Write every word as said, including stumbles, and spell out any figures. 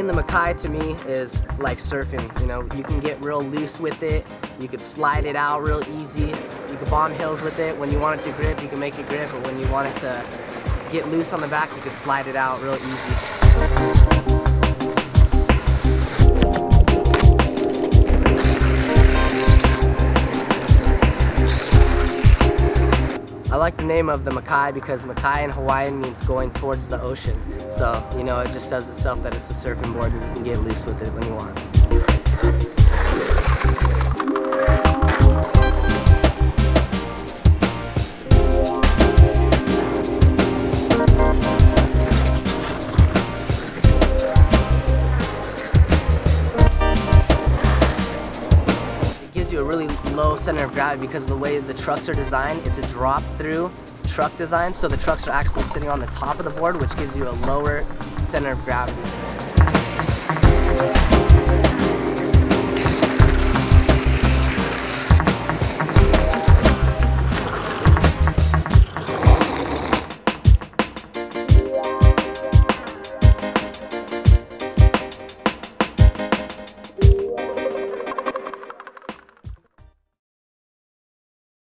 Riding the Makai to me is like surfing. You know, you can get real loose with it. You could slide it out real easy. You could bomb hills with it. When you want it to grip, you can make it grip. But when you want it to get loose on the back, you could slide it out real easy. I like the name of the Makai because Makai in Hawaiian means going towards the ocean. So, you know, it just says itself that it's a surfing board and you can get loose with it when you want. A really low center of gravity because of the way the trucks are designed. It's a drop through truck design, so the trucks are actually sitting on the top of the board, which gives you a lower center of gravity.